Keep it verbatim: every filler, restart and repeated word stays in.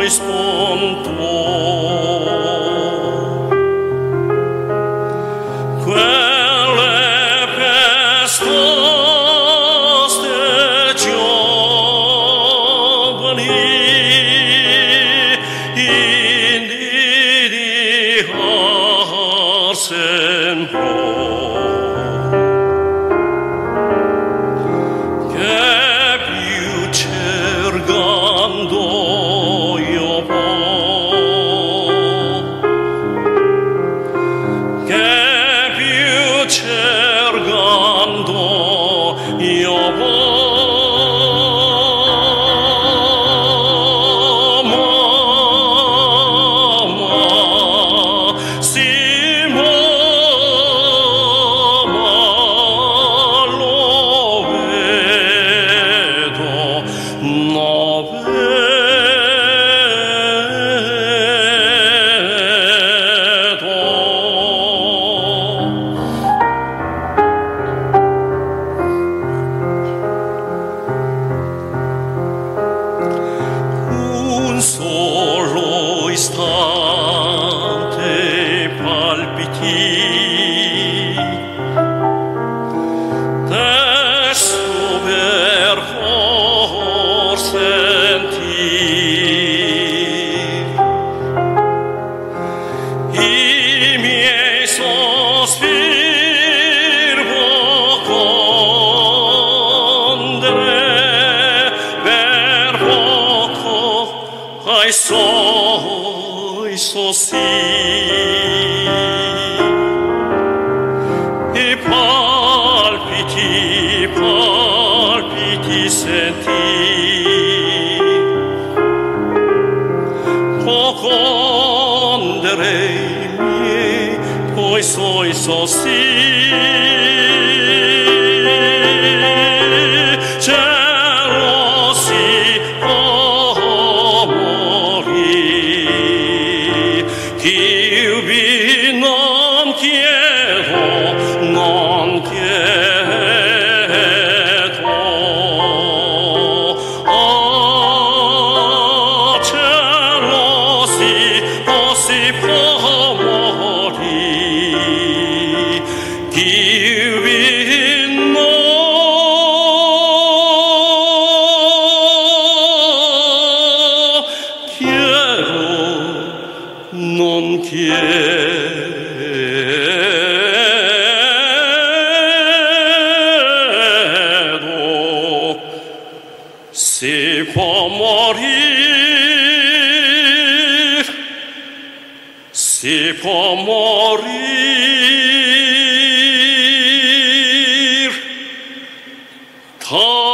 rispondo. Quelle pestoste giovani in di sempre che più cercando io po' che più cercando io po' solo istante palpiti adesso per forse sentir i miei sospir vocondere per poco ai suoi sossi e palpiti, palpiti senti vocondere i miei poi suoi sossi Io vi non chiedo, non chiedo. Oh, cielo si, oh, si può morire. Io vi non chiedo. Non chiedo, si può morir, si può morir.